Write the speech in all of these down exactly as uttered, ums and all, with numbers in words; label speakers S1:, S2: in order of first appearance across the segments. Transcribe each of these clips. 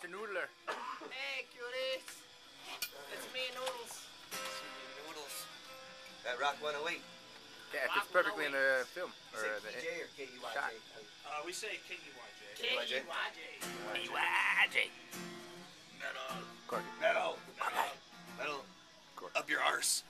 S1: Mister Noodler.
S2: Hey, cuties. It's me, Noodles.
S3: It's me, Noodles. That Rock one oh eight.
S1: Yeah, it fits perfectly in the film.
S3: Or
S1: Or
S3: the
S1: the
S3: K E J or K E Y J?
S4: Uh, we say K E Y J.
S2: K E Y J.
S3: K E
S1: Y J.
S3: Metal.
S1: Corky.
S3: Metal. Metal. Metal.
S1: Corky.
S3: Up your arse.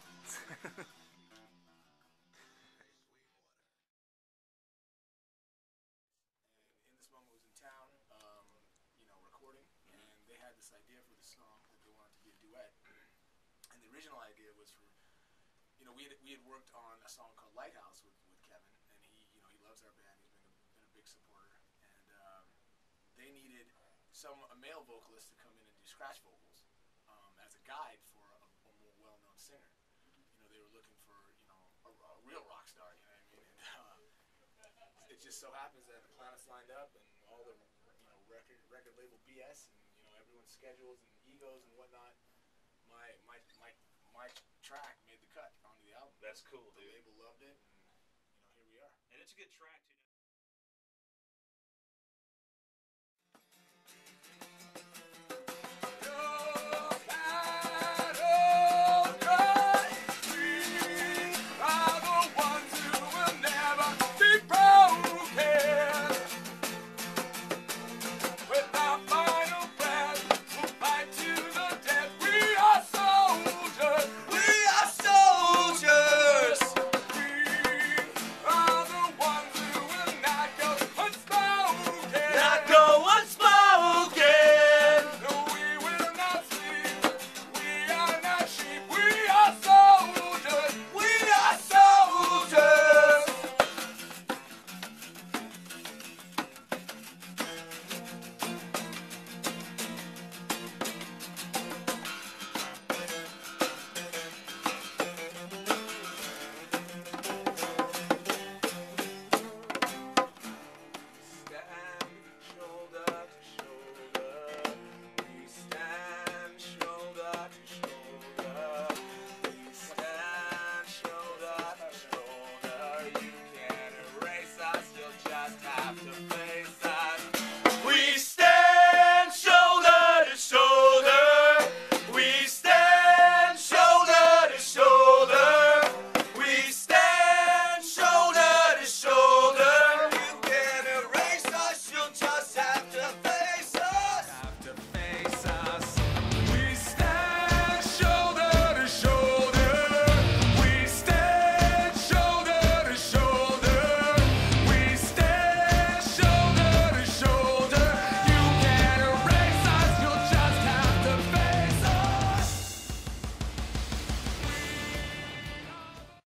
S4: In this moment was in town, um, you know, recording, and they had this idea for the song that they wanted to be a duet. And the original idea was for, you know, we had we had worked on a song called Lighthouse with, with Kevin, and he, you know, he loves our band. He's been a, been a big supporter, and um, they needed some a male vocalist to come in and do scratch vocals um, as a guide for a, a more well-known singer. You know, they were looking for, you know, a, a real rock star. You know what I mean? And, uh, it just so happens that the planets lined up, and all the, you know, record record label B S, and, you know, everyone's schedules and egos and whatnot. My my my my track made the cut onto the album.
S5: That's cool,
S4: The
S5: dude.
S4: label loved it, and, you know, here we are.
S5: And it's a good track too.